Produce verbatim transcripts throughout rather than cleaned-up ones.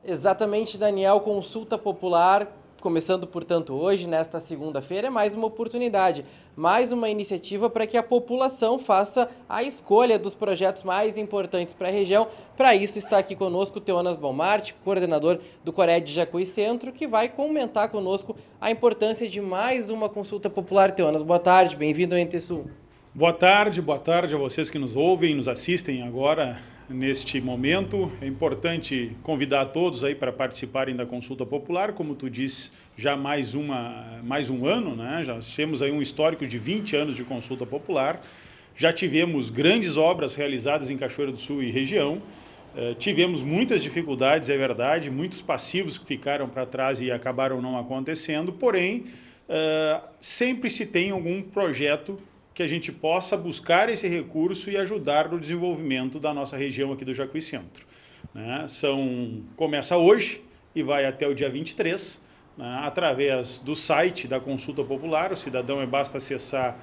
Exatamente, Daniel. Consulta popular, começando, portanto, hoje, nesta segunda-feira, é mais uma oportunidade, mais uma iniciativa para que a população faça a escolha dos projetos mais importantes para a região. Para isso está aqui conosco o Theonas Balmart, coordenador do Cored Jacuí Centro, que vai comentar conosco a importância de mais uma consulta popular. Theonas, boa tarde, bem-vindo ao Ente Sul. Boa tarde, boa tarde a vocês que nos ouvem, nos assistem agora neste momento. É importante convidar todos aí para participarem da consulta popular, como tu disse, já mais, uma, mais um ano, né? Já temos aí um histórico de vinte anos de consulta popular, já tivemos grandes obras realizadas em Cachoeira do Sul e região, uh, tivemos muitas dificuldades, é verdade, muitos passivos que ficaram para trás e acabaram não acontecendo, porém, uh, sempre se tem algum projeto que a gente possa buscar esse recurso e ajudar no desenvolvimento da nossa região aqui do Jacuí Centro. Né? São, começa hoje e vai até o dia vinte e três, né? Através do site da Consulta Popular. O cidadão é basta acessar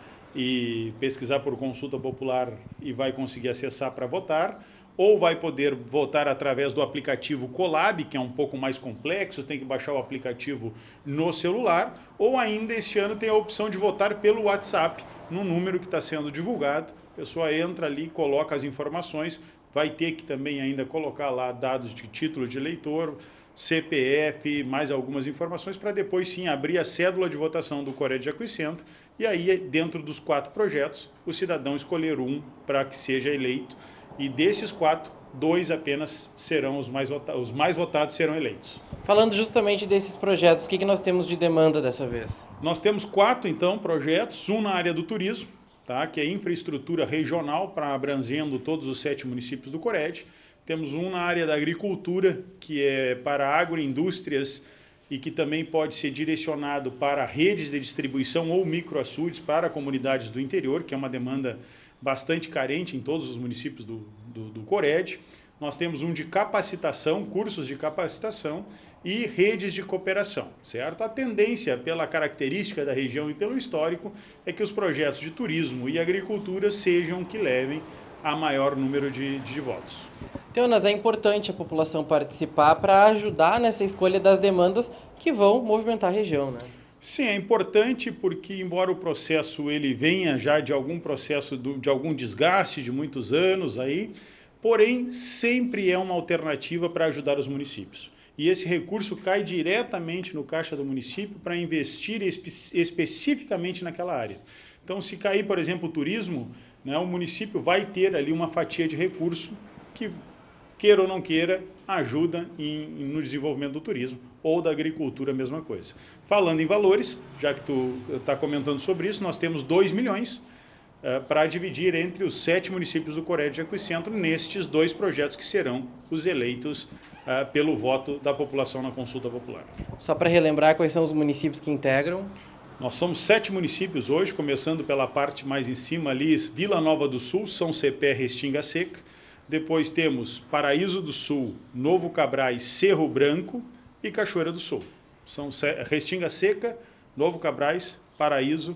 e pesquisar por Consulta Popular e vai conseguir acessar para votar, ou vai poder votar através do aplicativo Colab, que é um pouco mais complexo, tem que baixar o aplicativo no celular, ou ainda este ano tem a opção de votar pelo WhatsApp, no número que está sendo divulgado. A pessoa entra ali, coloca as informações, vai ter que também ainda colocar lá dados de título de eleitor, C P F, mais algumas informações, para depois sim abrir a cédula de votação do Cored Jacuí Centro, e aí dentro dos quatro projetos, o cidadão escolher um para que seja eleito, e desses quatro, dois apenas serão os mais votados, os mais votados serão eleitos. Falando justamente desses projetos, o que, que nós temos de demanda dessa vez? Nós temos quatro, então, projetos, um na área do turismo, tá, que é infraestrutura regional, para abrangendo todos os sete municípios do Cored. Temos um na área da agricultura, que é para agroindústrias e que também pode ser direcionado para redes de distribuição ou microaçudes para comunidades do interior, que é uma demanda bastante carente em todos os municípios do, do, do Cored. Nós temos um de capacitação, cursos de capacitação e redes de cooperação, certo? A tendência, pela característica da região e pelo histórico, é que os projetos de turismo e agricultura sejam que levem a maior número de, de votos. Theonas, é importante a população participar para ajudar nessa escolha das demandas que vão movimentar a região, né? Sim, é importante porque, embora o processo ele venha já de algum processo, de algum desgaste de muitos anos aí, porém, sempre é uma alternativa para ajudar os municípios. E esse recurso cai diretamente no caixa do município para investir espe especificamente naquela área. Então, se cair, por exemplo, o turismo, né, o município vai ter ali uma fatia de recurso que, queira ou não queira, ajuda em, no desenvolvimento do turismo ou da agricultura, a mesma coisa. Falando em valores, já que tu está comentando sobre isso, nós temos dois milhões uh, para dividir entre os sete municípios do Cored Jacuí Centro nestes dois projetos que serão os eleitos uh, pelo voto da população na consulta popular. Só para relembrar, quais são os municípios que integram? Nós somos sete municípios hoje, começando pela parte mais em cima ali, Vila Nova do Sul, São Cepé, Restinga Seca. Depois temos Paraíso do Sul, Novo Cabrais, Cerro Branco e Cachoeira do Sul. São Restinga Seca, Novo Cabrais, Paraíso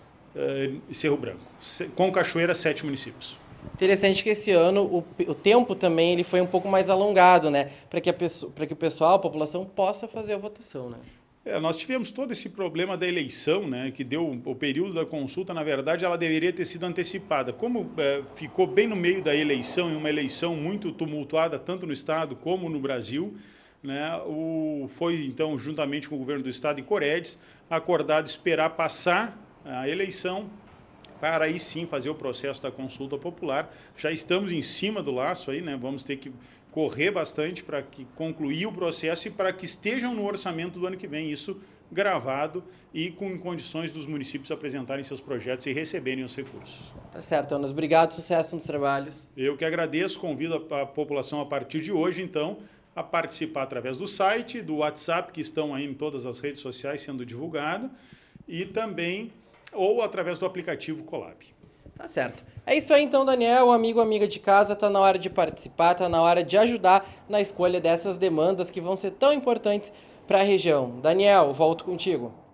uh, e Cerro Branco. Com Cachoeira, sete municípios. Interessante que esse ano o, o tempo também ele foi um pouco mais alongado, né? Para que, que o pessoal, a população, possa fazer a votação, né? É, nós tivemos todo esse problema da eleição, né, que deu o período da consulta, na verdade, ela deveria ter sido antecipada. Como é, ficou bem no meio da eleição, em uma eleição muito tumultuada, tanto no Estado como no Brasil, né, o, foi, então, juntamente com o governo do Estado e Coredes, acordado esperar passar a eleição para aí sim fazer o processo da consulta popular. Já estamos em cima do laço aí, né, vamos ter que correr bastante para que concluir o processo e para que estejam no orçamento do ano que vem, isso gravado e com condições dos municípios apresentarem seus projetos e receberem os recursos. Tá certo, Theonas. Obrigado, sucesso nos trabalhos. Eu que agradeço, convido a, a população a partir de hoje, então, a participar através do site, do WhatsApp, que estão aí em todas as redes sociais sendo divulgado, e também, ou através do aplicativo Colab. Tá certo. É isso aí então, Daniel, amigo, amiga de casa, tá na hora de participar, tá na hora de ajudar na escolha dessas demandas que vão ser tão importantes para a região. Daniel, volto contigo.